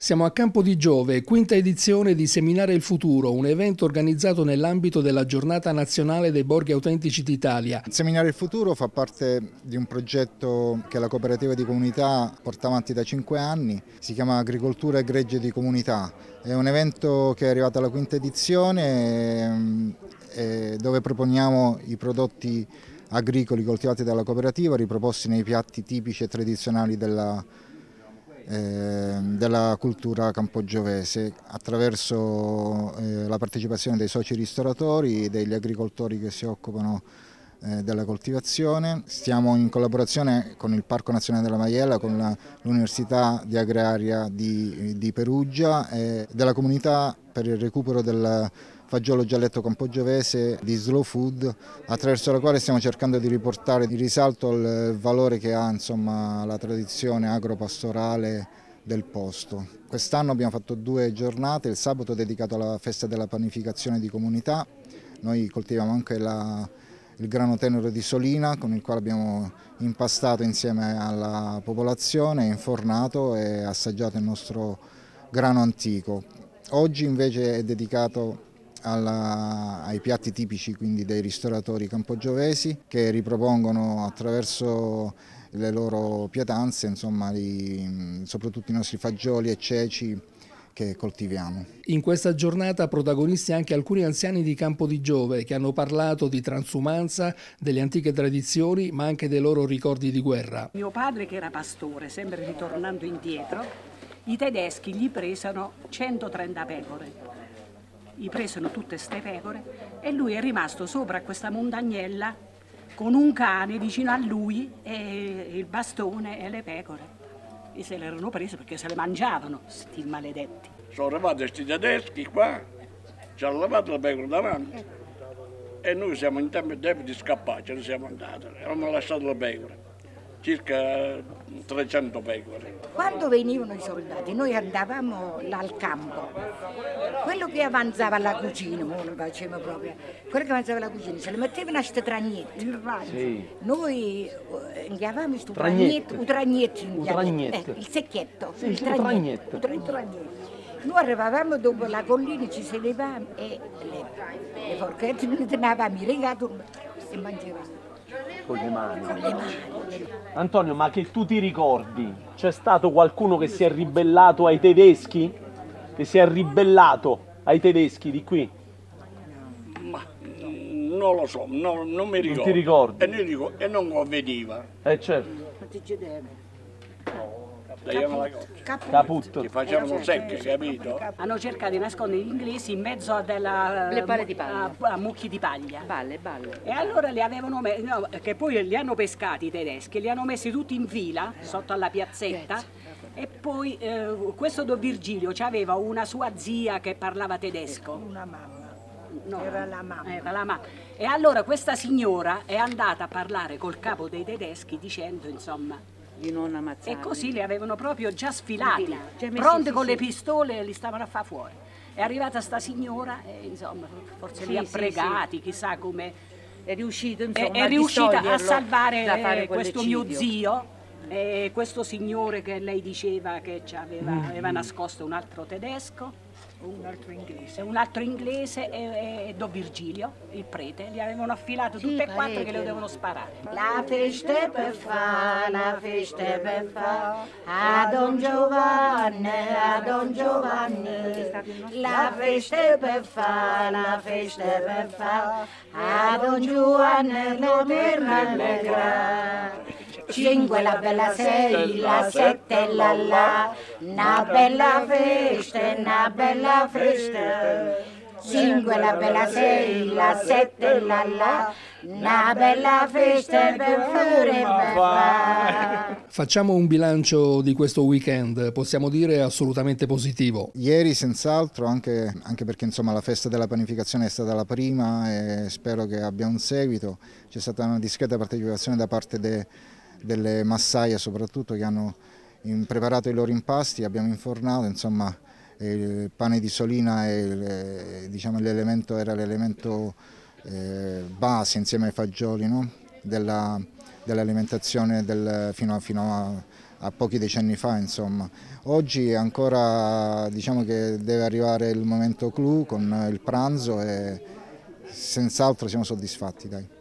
Siamo a Campo di Giove, quinta edizione di Seminare il Futuro, un evento organizzato nell'ambito della Giornata Nazionale dei Borghi Autentici d'Italia. Seminare il Futuro fa parte di un progetto che la cooperativa di comunità porta avanti da 5 anni, si chiama Agricoltura e Gregge di Comunità. È un evento che è arrivato alla quinta edizione dove proponiamo i prodotti agricoli coltivati dalla cooperativa, riproposti nei piatti tipici e tradizionali della cultura campogiovese attraverso la partecipazione dei soci ristoratori, degli agricoltori che si occupano della coltivazione. Stiamo in collaborazione con il Parco Nazionale della Maiella, con l'Università di Agraria di Perugia e della comunità per il recupero del fagiolo gialletto campogiovese di Slow Food, attraverso la quale stiamo cercando di riportare di risalto il valore che ha la tradizione agropastorale del posto. Quest'anno abbiamo fatto 2 giornate, il sabato dedicato alla festa della panificazione di comunità. Noi coltiviamo anche il grano tenero di Solina, con il quale abbiamo impastato insieme alla popolazione, infornato e assaggiato il nostro grano antico. Oggi invece è dedicato ai piatti tipici, quindi dei ristoratori campogiovesi, che ripropongono attraverso le loro pietanze soprattutto i nostri fagioli e ceci che coltiviamo. In questa giornata protagonisti anche alcuni anziani di Campo di Giove che hanno parlato di transumanza, delle antiche tradizioni, ma anche dei loro ricordi di guerra. Mio padre, che era pastore, sempre ritornando indietro, i tedeschi gli presero 130 pecore. Gli presero tutte ste pecore e lui è rimasto sopra questa montagnella con un cane vicino a lui e il bastone e le pecore. E se le erano prese perché se le mangiavano, sti maledetti. Sono arrivati questi tedeschi qua, ci hanno levato le pecore davanti e noi siamo in tempo di scappare, ce ne siamo andati, abbiamo lasciato le pecore, circa 300 pecore. Quando venivano i soldati noi andavamo là al campo, quello che avanzava alla cucina, lo facevamo proprio, quello che avanzava alla cucina se le mettevano a sto tragnetto, sì. Noi inghiavamo questo tragnetto, il secchietto, sì, il tragnetto. Noi arrivavamo dopo la collina, ci sedevamo e le forchette le tenevamo in regato e mangiavamo. Con le mani. Antonio, ma che tu ti ricordi? C'è stato qualcuno che si è ribellato ai tedeschi? Che si è ribellato ai tedeschi di qui? Ma non lo so, non mi ricordo. Non ti ricordi? E non conveniva. Certo. Non ti cedeva. Caputto. Che facevano secche, capito? Hanno cercato di nascondere gli inglesi in mezzo a a mucchi di paglia. Balle. E allora li avevano che poi li hanno pescati i tedeschi, li hanno messi tutti in fila sotto alla piazzetta. E poi questo Don Virgilio aveva una sua zia che parlava tedesco. Una mamma. No, era la mamma. E allora questa signora è andata a parlare col capo dei tedeschi dicendo insomma Di non ammazzarli. E così li avevano proprio già sfilati, Già messi, pronti con sì. le pistole e li stavano a fare fuori. È arrivata sta signora e insomma forse li ha pregati, chissà come è riuscita a salvare questo mio zio e questo signore che lei diceva che aveva nascosto un altro tedesco. Un altro inglese e Don Virgilio, il prete, li avevano affilato tutte e 4 che le dovevano sparare. La festa per fa, a Don Giovanni, la festa per fa, a Don Giovanni, lo torna allegra. 5 la bella 6, la 7 la, una bella festa, 5 la bella 6, la 7 la, una bella festa per fare. Facciamo un bilancio di questo weekend, possiamo dire assolutamente positivo. Ieri senz'altro, anche perché la festa della panificazione è stata la prima e spero che abbia un seguito, c'è stata una discreta partecipazione da parte delle massaie soprattutto che hanno preparato i loro impasti, abbiamo infornato, il pane di Solina era l'elemento base insieme ai fagioli, no? dell'alimentazione fino a pochi decenni fa, insomma. Oggi ancora diciamo che deve arrivare il momento clou con il pranzo e senz'altro siamo soddisfatti, dai.